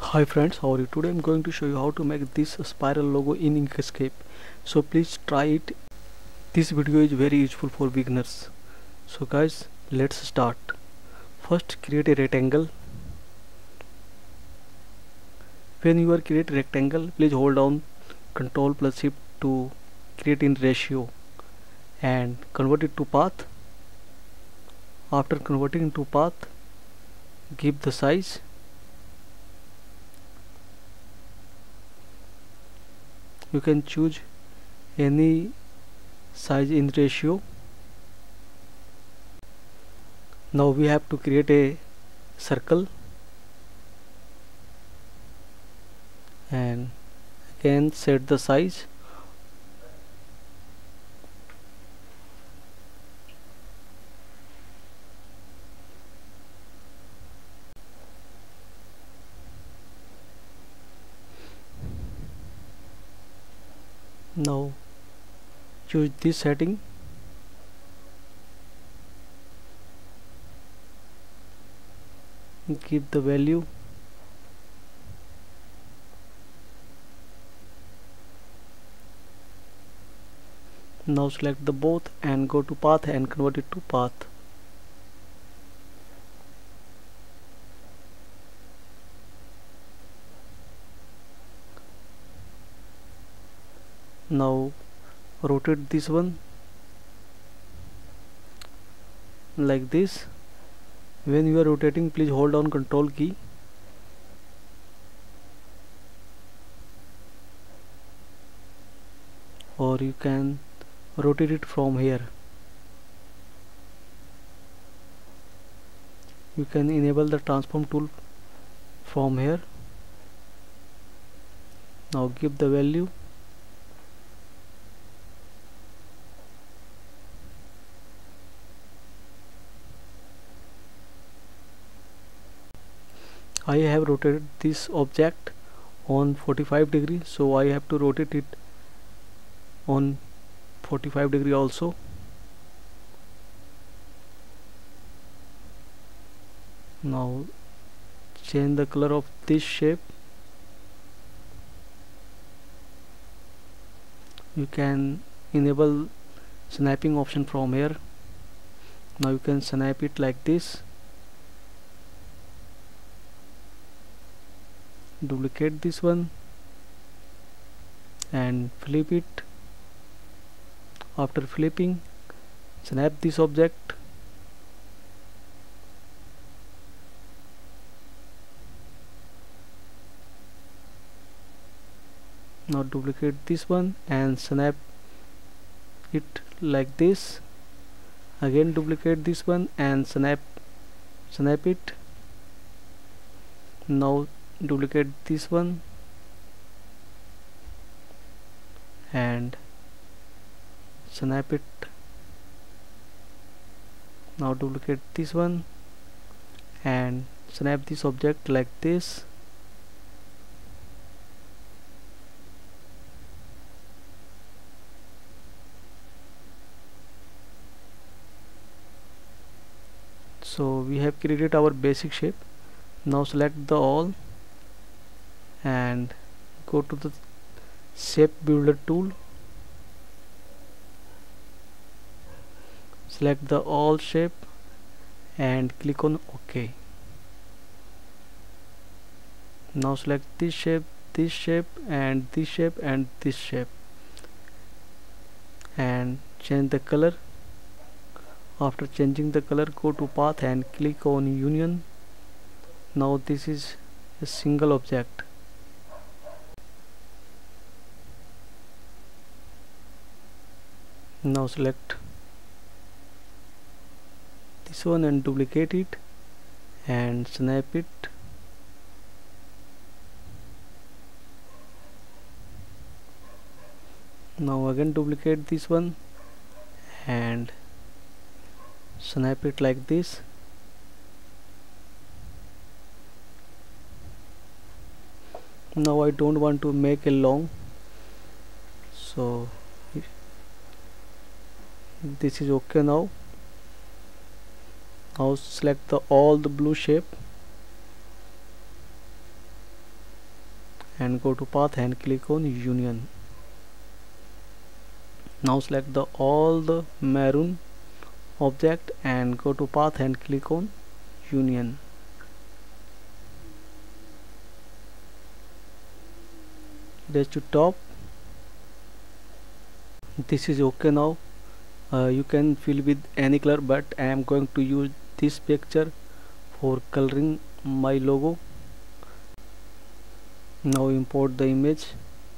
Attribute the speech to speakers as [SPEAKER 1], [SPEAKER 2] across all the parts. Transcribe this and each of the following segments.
[SPEAKER 1] Hi friends, how are you? Today I'm going to show you how to make this spiral logo in Inkscape. So please try it. This video is very useful for beginners. So guys, let's start. First create a rectangle. When you are create rectangle, please hold down Ctrl plus Shift to create in ratio and convert it to path. After converting to path, give the size. You can choose any size in ratio. Now we have to create a circle and again set the size. Now choose this setting. Give the value. Now select the both and go to path and convert it to path. Now rotate this one like this. When you are rotating, please hold down Control key. Or you can rotate it from here. You can enable the transform tool from here. Now give the value. I have rotated this object on 45 degree, so I have to rotate it on 45 degree also. Now change the color of this shape. You can enable snapping option from here. Now you can snap it like this. Duplicate this one and flip it. After flipping, snap this object. Now duplicate this one and snap it like this. Again duplicate this one and snap it. Now duplicate this one and snap it. Now duplicate this one and snap this object like this. So we have created our basic shape. Now select the all and go to the shape builder tool. Select the all shape and click on OK. Now select this shape and this shape and this shape and change the color. After changing the color, go to path and click on union. Now this is a single object. Now select this one and duplicate it and snap it. Now again duplicate this one and snap it like this. Now I don't want to make a long, so this is okay. Now select all the blue shape and go to path and click on union. Now select the all the maroon object and go to path and click on union. Raise to top. This is okay now. You can fill with any color, but I am going to use this picture for coloring my logo. Now import the image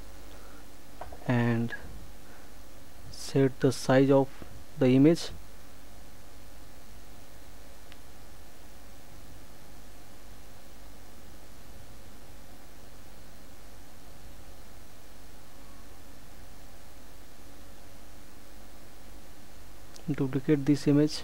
[SPEAKER 1] and set the size of the image. Duplicate this image.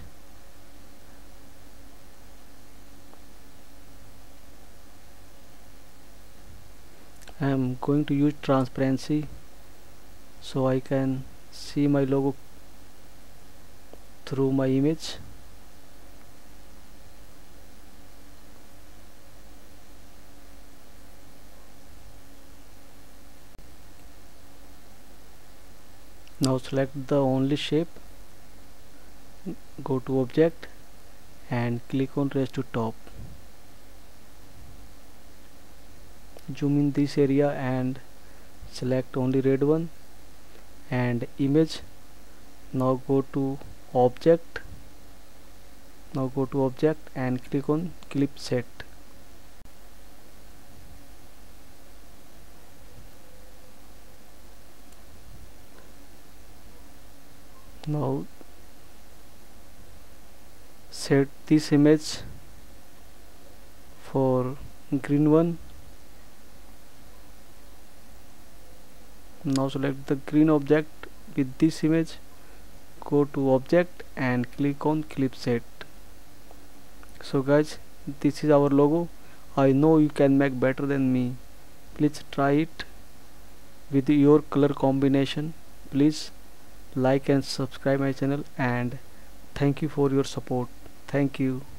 [SPEAKER 1] I am going to use transparency so I can see my logo through my image. Now select the only shape, go to object and click on raise to top. Zoom in this area and select only red one and image. Now go to object, and click on clip set. Now set this image for green one. Now select the green object with this image, go to object and click on clip set. So guys, this is our logo. I know you can make better than me. Please try it with your color combination. Please like and subscribe my channel, and thank you for your support. Thank you.